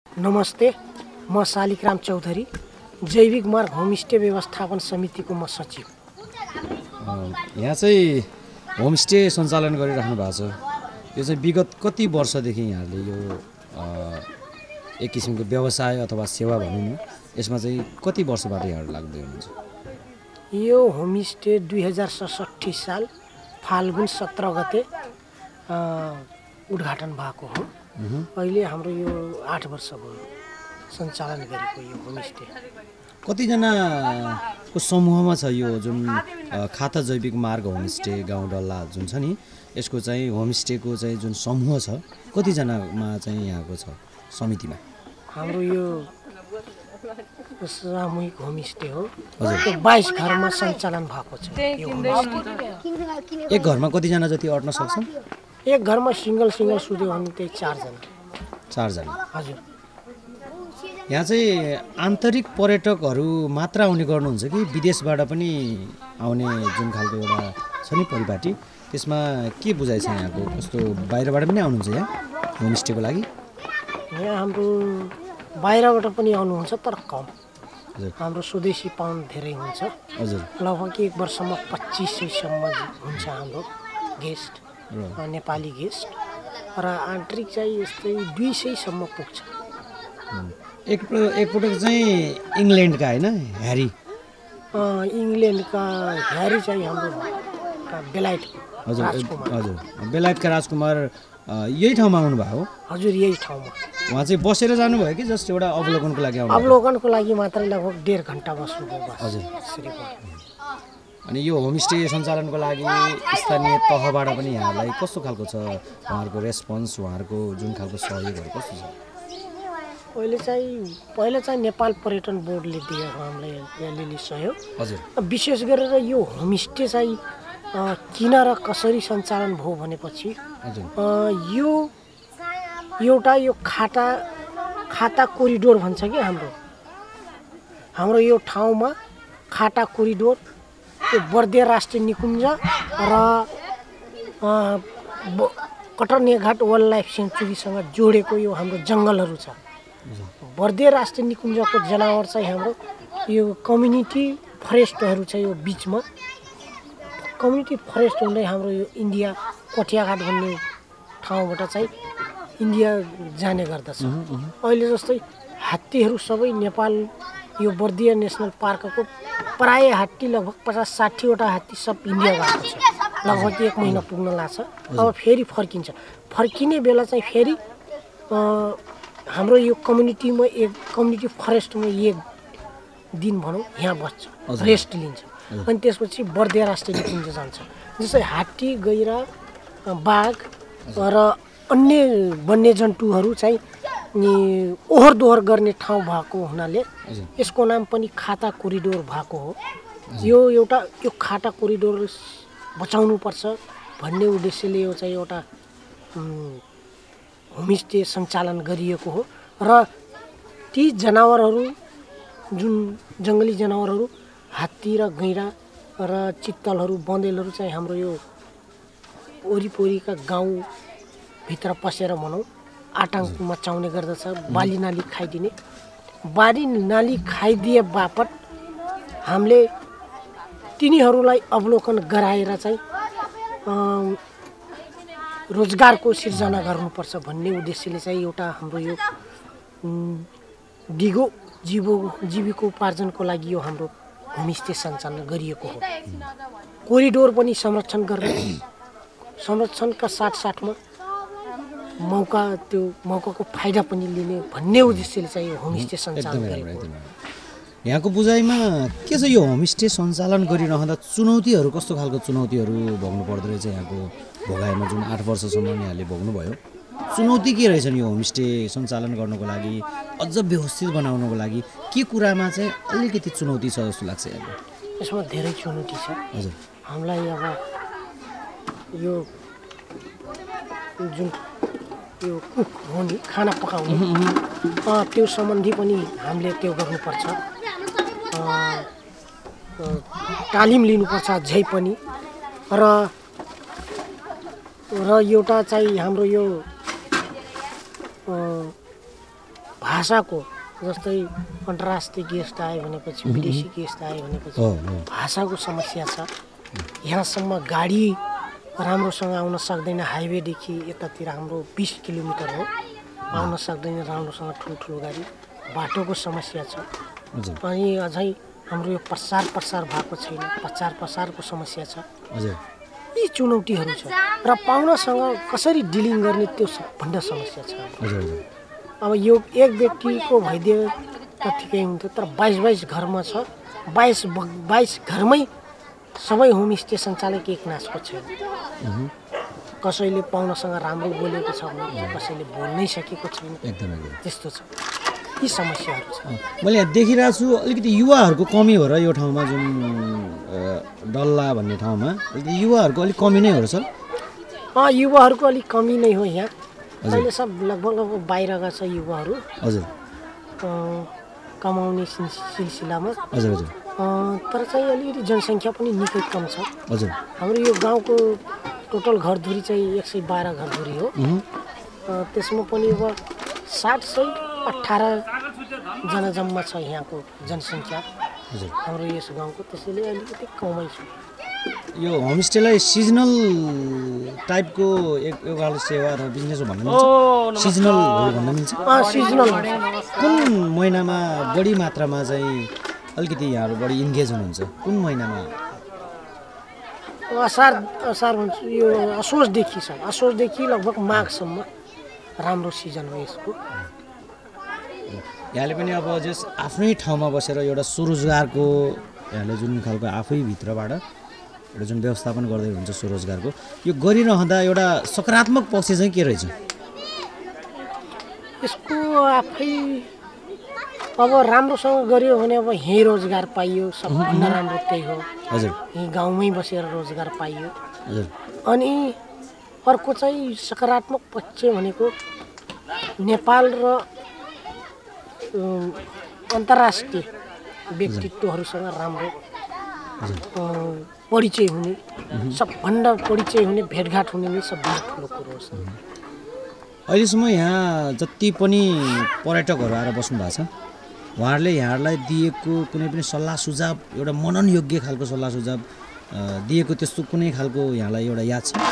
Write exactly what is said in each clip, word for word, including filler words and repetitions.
नमस्ते, म शालिग्राम चौधरी, जैविक मार्ग होमस्टे व्यवस्थापन समितिको म सचिव। यहाँ चाहिँ होमस्टे सञ्चालन गरिराख्नु भएको छ। यो चाहिँ विगत कति वर्षदेखि यहाँले यो एक किसिमको व्यवसाय अथवा सेवा भनौँ न, यसमा चाहिँ कति वर्षबाट यहाँहरू लाग्दै हुनुहुन्छ? यो होमस्टे दुई हजार सडसठी साल फाल्गुन सत्र गते उद्घाटन भएको हो। अहिले हाम्रो यो आठ वर्ष भयो सञ्चालन गरेको यो होमस्टे। कतिजनाको समूहमा छ यो जुन खाता जैविक मार्ग होमस्टे गाउँ डल्ला जुन छ नि, यसको चाहिँ होमस्टेको चाहिँ जुन समूह छ, कतिजनामा चाहिँ यहाँको छ समितिमा? हाम्रो यो सामूहिक होमस्टे हो, त्यो बाइस घरमा सञ्चालन भएको छ यो होमस्टे। एक घरमा कतिजना जति अट्न सक्छन्? एक घरमा सिङ्गल सिङ्गल सुत्यो भने त्यही चारजना चारजना हजुर। यहाँ चाहिँ आन्तरिक पर्यटकहरू मात्र आउने गर्नुहुन्छ कि विदेशबाट पनि आउने जुन खालको एउटा छ नि परिपाटी, त्यसमा के बुझाइ छ यहाँको? कस्तो बाहिरबाट पनि आउनुहुन्छ यहाँ होमस्टेको लागि? यहाँ हाम्रो बाहिरबाट पनि आउनुहुन्छ तर कम। हाम्रो स्वदेशी पाउन्ड धेरै हुन्छ हजुर। लगभग एक वर्षमा पच्चिस सयसम्म हुन्छ हाम्रो गेस्ट, नेपाली गेस्ट, र आन्तरिक चाहिँ यस्तै दुई सयसम्म पुग्छ। एक एकपटक चाहिँ इङ्ल्यान्डका होइन ह्यारी इङ्ल्यान्डका ह्यारी चाहिँ हाम्रो बेलायत हजुर हजुर बेलायतका राजकुमार यही ठाउँमा आउनुभयो हो? हजुर, यही ठाउँमा। उहाँ चाहिँ बसेर जानुभयो कि जस्ट एउटा अवलोकनको लागि आउनु? अवलोकनको लागि मात्रै लगभग डेढ घन्टा बस्नुभयो हजुर। अनि यो होमस्टे सञ्चालनको लागि स्थानीय तहबाट पनि यहाँलाई कस्तो खालको छ उहाँहरूको रेस्पोन्स, उहाँहरूको जुन खालको सहयोगहरू कस्तो छ? पहिले चाहिँ पहिला चाहिँ नेपाल पर्यटन बोर्डले दिएको हामीलाई अलिअलि सहयोग। हजुर। विशेष गरेर यो होमस्टे चाहिँ किन र कसरी सञ्चालन भयो भनेपछि यो एउटा यो खाता खाता कोरिडोर भन्छ कि हाम्रो हाम्रो यो ठाउँमा खाता कोरिडोर, यो बर्दिया राष्ट्रिय निकुञ्ज र कटरनिया घाट वाइल्ड लाइफ सेन्चुरीसँग जोडेको यो हाम्रो जङ्गलहरू छ। बर्दिया राष्ट्रिय निकुञ्जको जनावर चाहिँ हाम्रो यो कम्युनिटी फरेस्टहरू छ। यो बिचमा कम्युनिटी फरेस्ट हुँदै हाम्रो यो इन्डिया कठियाघाट भन्ने ठाउँबाट चाहिँ इन्डिया जाने गर्दछ। अहिले जस्तै हात्तीहरू सबै नेपाल यो बर्दिया नेसनल पार्कको प्राय हात्ती लगभग पचास साठीवटा हात्ती सब इन्डिया गएको छ। लगभग एक महिना पुग्न लाग्छ। अब फेरि फर्किन्छ। फर्किने बेला चाहिँ फेरि हाम्रो यो कम्युनिटीमा एक कम्युनिटी फरेस्टमा एक दिन भनौँ यहाँ बस्छ, रेस्ट लिन्छ। अनि त्यसपछि बर्दिया राष्ट्रिय निकुञ्ज जान्छ। जस्तै हात्ती, गैरा, बाघ र अन्य वन्यजन्तुहरू चाहिँ ओहोर दोहोर गर्ने ठाउँ भएको हुनाले यसको नाम पनि खाता कोरिडोर भएको हो। यो एउटा यो खाता कोरिडोर बचाउनुपर्छ भन्ने उद्देश्यले यो चाहिँ एउटा होमस्टे सञ्चालन गरिएको हो। र ती जनावरहरू जुन जङ्गली जनावरहरू हात्ती र गैँडा र चित्तलहरू, बँदेलहरू चाहिँ हाम्रो यो वरिपरिका गाउँभित्र पसेर भनौँ आतङ्क मचाउने गर्दछ। बाली नाली खाइदिने, बाली नाली खाइदिए बापत हामीले तिनीहरूलाई अवलोकन गराएर चाहिँ रोजगारको सिर्जना गर्नुपर्छ भन्ने उद्देश्यले चाहिँ एउटा हाम्रो यो दिगो जीवो जीविकोपार्जनको लागि यो हाम्रो होमस्टे सञ्चालन गरिएको हो। कोरिडोर पनि संरक्षण गर्ने, संरक्षणका साथसाथमा मौका त्यो मौकाको फाइदा पनि लिने भन्ने उद्देश्यले चाहिँ यो होमस्टे सञ्चालन गरेको हो। यहाँको बुझाइमा के छ यो होमस्टे सञ्चालन गरिरहँदा चुनौतीहरू कस्तो खालको चुनौतीहरू भोग्नु पर्दो रहेछ? यहाँको भोगाइमा जुन आठ वर्षसम्म यहाँले भोग्नुभयो, चुनौती के रहेछन् यो होमस्टे सञ्चालन गर्नको लागि, अझ व्यवस्थित बनाउनको लागि के कुरामा चाहिँ अलिकति चुनौती छ जस्तो लाग्छ यहाँको? यसमा धेरै चुनौती छ हजुर। हामीलाई अब यो जुन यो कुक हो नि, खाना पकाउने त्यो सम्बन्धी पनि हामीले त्यो गर्नुपर्छ, तालिम लिनुपर्छ झै पनि। र र एउटा चाहिँ हाम्रो यो भाषाको जस्तै अन्तर्राष्ट्रिय गेस्ट आयो भनेपछि विदेशी गेस्ट आयो भनेपछि भाषाको समस्या छ। यहाँसम्म गाडी राम्रोसँग आउन सक्दैन, हाइवेदेखि यतातिर हाम्रो बिस किलोमिटर हो, आउन सक्दैन राम्रोसँग ठुल्ठुलो गाडी, बाटोको समस्या छ। अनि अझै हाम्रो यो प्रचार प्रसार भएको छैन, प्रचार प्रसारको समस्या छ। यी चुनौतीहरू छ र पाहुनासँग कसरी डिलिङ गर्ने त्यो सबभन्दा समस्या छ। अब यो एक व्यक्तिको भइदियो त ठिकै हुन्थ्यो, तर बाइस बाइस घरमा छ, बाइस बाइस घरमै सबै होमस्टे सञ्चालक एक नाचको छैन। कसैले पाहुनासँग राम्रो बोलेको छ भने कसैले बोल्नै सकेको छैन, त्यस्तो छ। यी समस्याहरू छ। मैले यहाँ देखिरहेको छु अलिकति युवाहरूको कमी हो र यो ठाउँमा, जुन डल्ला भन्ने ठाउँमा अलिकति युवाहरूको अलिक कमी नै हो र सर? अँ, युवाहरूको अलिक कमी नै हो यहाँ। अहिले सब लगभग लगभग बाहिर गएको छ युवाहरू। हजुर। कमाउने सिलसिलामा। हजुर हजुर। तर चाहिँ अलिकति जनसङ्ख्या पनि निकै कम छ। हजुर। हाम्रो यो गाउँको टोटल घरधुरी चाहिँ एक सय बाह्र घरधुरी हो। त्यसमा पनि अब साठ सय अठारजना जम्मा छ यहाँको जनसङ्ख्या हाम्रो यस गाउँको, त्यसैले अलिकति कमै छ। यो होमस्टेलाई सिजनल टाइपको एक एउटा सेवा र बिजनेस भन्न मिल्छ? सिजनल भन्न मिल्छ? सिजनल। कुन महिनामा बढी मात्रामा चाहिँ अलिकति यहाँहरू बढी इन्गेज हुनुहुन्छ? कुन महिनामा? असार असार भन्छ यो असोजदेखि छ, असोजदेखि लगभग माघसम्म राम्रो सिजन हो यसको। यहाँले पनि अब जस आफ्नै ठाउँमा बसेर एउटा स्वरोजगारको यहाँले जुन खालको आफै भित्रबाट एउटा जुन व्यवस्थापन गर्दै हुन्छ स्वरोजगारको, यो गरिरहँदा एउटा सकारात्मक पक्ष चाहिँ के रहेछ यसको? आफै अब राम्रोसँग गऱ्यो भने अब यहीँ रोजगार पाइयो, सबभन्दा राम्रो त्यही हो। हजुर। यहीँ गाउँमै बसेर रोजगार पाइयो। हजुर। अनि अर्को चाहिँ सकारात्मक पक्ष भनेको नेपाल र अन्तर्राष्ट्रिय व्यक्तित्वहरूसँग राम्रो परिचय हुने, सबभन्दा परिचय हुने, भेटघाट हुने नै सबभन्दा ठुलो कुरो हो। अहिलेसम्म यहाँ जति पनि पर्यटकहरू आएर बस्नु भएको छ, उहाँहरूले यहाँहरूलाई दिएको कुनै पनि सल्लाह सुझाव, एउटा मननयोग्य खालको सल्लाह सुझाव दिएको त्यस्तो कुनै खालको यहाँलाई एउटा याद छ?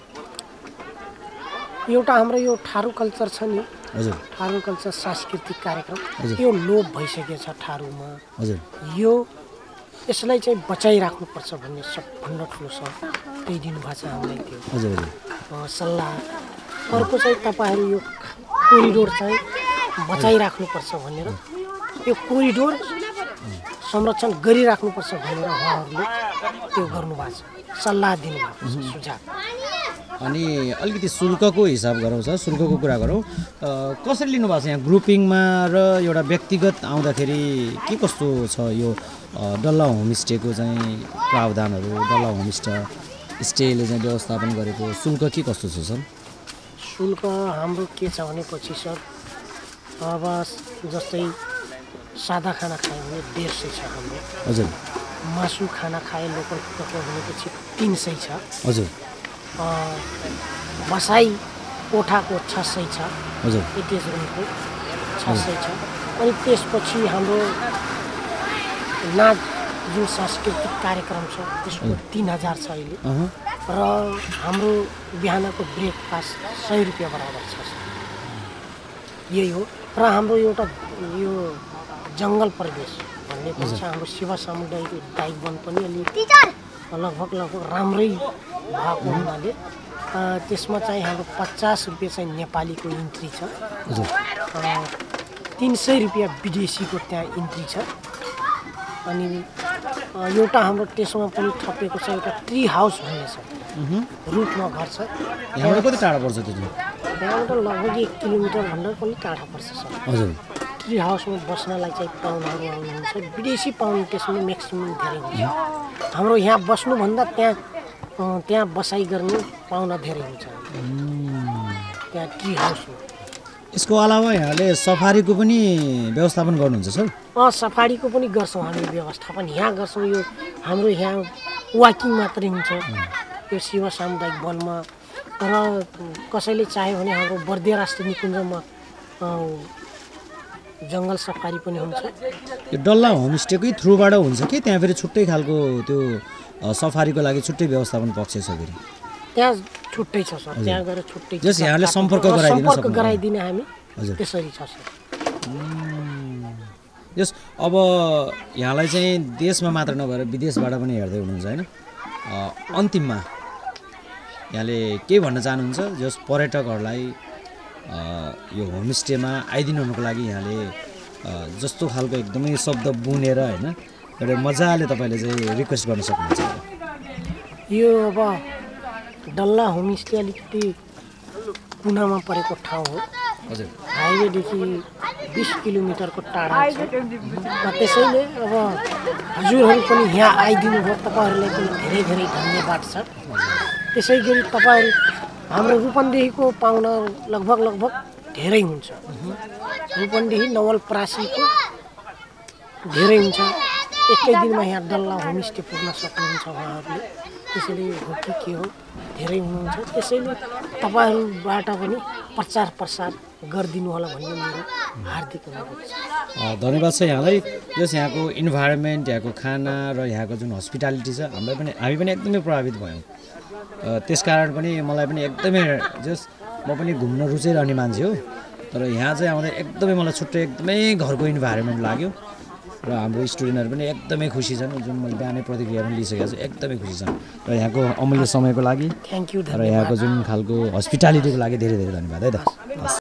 एउटा हाम्रो यो थारू कल्चर छ नि। हजुर। थारू कल्चर सांस्कृतिक कार्यक्रम यो लोप भइसकेको छ थारूमा। हजुर। यो यसलाई चाहिँ बचाइराख्नुपर्छ भन्ने सबभन्दा ठुलो छ, त्यही दिनुभएको छ हामीलाई त्यो। हजुर हजुर। सल्लाह। अर्को चाहिँ तपाईँहरू यो कोरिडोर चाहिँ बचाइराख्नुपर्छ भनेर, यो कोरिडोर संरक्षण गरिराख्नुपर्छ भनेर उहाँहरूले त्यो गर्नुभएको छ, सल्लाह दिनुभएको छ, सुझाव। अनि अलिकति शुल्कको हिसाब गरौँ सर, शुल्कको कुरा गरौँ, कसरी लिनुभएको छ यहाँ ग्रुपिङमा र एउटा व्यक्तिगत आउँदाखेरि के कस्तो छ यो डल्ला होमस्टेको चाहिँ प्रावधानहरू? डल्ला होमस्टे स्टेले चाहिँ व्यवस्थापन गरेको शुल्क के कस्तो छ सर? शुल्क हाम्रो के छ भनेपछि सर, अब जस्तै सादा खाना खायो भने डेढ सय छ हाम्रो। हजुर। मासु खाना खाए लोकल कुखुरा भनेपछि तिन सय छ। हजुर। बसाई कोठाको छ सय छ। हजुर। एटिएस रुमको छ सय छ। अनि त्यसपछि हाम्रो नाच जुन सांस्कृतिक कार्यक्रम छ त्यसको तिन हजार छ अहिले। र हाम्रो बिहानको ब्रेकफास्ट सय रुपियाँ बराबर छ। यही हो। र हाम्रो एउटा यो जङ्गल प्रदेश भन्ने पनि छ, हाम्रो शिव सामुदायिक उद्यान वन पनि अलि लगभग लगभग राम्रै भएको हुनाले त्यसमा चाहिँ हाम्रो पचास रुपियाँ चाहिँ नेपालीको इन्ट्री छ, तिन सय रुपियाँ विदेशीको त्यहाँ इन्ट्री छ। अनि एउटा हाम्रो त्यसमा पनि थपेको छ एउटा ट्री हाउस भन्ने छ, रुखमा घर छ। यहाँबाट कति टाढा पर्छ त्यो? यहाँबाट लगभग एक किलोमिटर भन्दा पनि टाढा पर्छ सर। हजुर। ट्री हाउसमा बस्नलाई चाहिँ पाहुनाहरू आउनुहुन्छ, विदेशी पाहुना त्यसमा म्याक्सिमम् धेरै हुन्छ। हाम्रो यहाँ बस्नुभन्दा त्यहाँ त्यहाँ बसाइ गर्ने पाहुना धेरै हुन्छ त्यहाँ ट्री हाउसमा। यसको अलावा यहाँले सफारीको पनि व्यवस्थापन गर्नुहुन्छ सर? अँ, सफारीको पनि गर्छौँ हामी व्यवस्थापन, यहाँ गर्छौँ। यो हाम्रो यहाँ वाकिङ मात्रै हुन्छ यो शिव सामुदायिक वनमा। र कसैले चाह्यो भने हाम्रो बर्दिया राष्ट्रिय निकुञ्जमा जङ्गल सफारी पनि हुन्छ। यो डल्ला होमस्टेकै थ्रुबाट हुन्छ कि त्यहाँ फेरि छुट्टै खालको त्यो अ, सफारीको लागि छुट्टै व्यवस्थापन पक्ष छ फेरि? त्यहाँ छुट्टै छ सर, त्यहाँ गएर छुट्टै छ। जस यहाँले सम्पर्क गराइदिन सम्पर्क सक्नुहुन्छ। गराइदिने हामी हजुर। त्यसरी छ सर। यस अब यहाँलाई चाहिँ देशमा मात्र नभएर विदेशबाट पनि हेर्दै हुनुहुन्छ होइन? अ, अन्तिममा यहाँले के भन्न चाहनुहुन्छ जस पर्यटकहरूलाई अ, यो होमस्टेमा आइदिनुको लागि यहाँले अ, जस्तो खालको एकदमै शब्द बुनेर होइन एउटा मजाले तपाईँले चाहिँ रिक्वेस्ट गर्न सक्नुहुन्छ? यो अब डल्ला होमस्टे अलिकति कुनामा परेको ठाउँ हो। हजुर। हाइवेदेखि बिस किलोमिटरको टाढा छ र त्यसैले अब हजुरहरू पनि यहाँ आइदिनु भयो, तपाईँहरूलाई पनि धेरै धेरै धन्यवाद छ। त्यसै गरी तपाईँहरू हाम्रो रूपन्देहीको पाहुना लगभग लगभग धेरै हुन्छ। रूपन्देही नवलपरासीको धेरै हुन्छ। एकै दिनमा यहाँ डल्ला होमस्टे पुग्न सक्नुहुन्छ उहाँहरूले। त्यसैले हो कि के हो धेरै हुनुहुन्छ। त्यसैले तपाईँहरूबाट पनि प्रचार प्रसार गरिदिनु होला भन्ने मेरो हार्दिक अनुरोध छ। अ, धन्यवाद छ यहाँलाई। जस यहाँको इन्भाइरोमेन्ट, यहाँको खाना र यहाँको जुन हस्पिटालिटी छ हामीलाई पनि हामी पनि एकदमै प्रभावित भयौँ। अ, त्यसकारण पनि मलाई पनि एकदमै जस म पनि घुम्न रुचाइरहने मान्छे हो, तर यहाँ चाहिँ आउँदा एकदमै मलाई छुट्टै एकदमै घरको इन्भाइरोमेन्ट लाग्यो र हाम्रो स्टुडेन्टहरू पनि एकदमै खुसी छन्। जुन मैले बिहानै प्रतिक्रिया पनि लिइसकेको छु, एकदमै खुसी छन्। र यहाँको अमूल्य समयको लागि थ्याङ्क यू, र यहाँको जुन खालको हस्पिटालिटीको लागि धेरै धेरै धन्यवाद है त। हस्।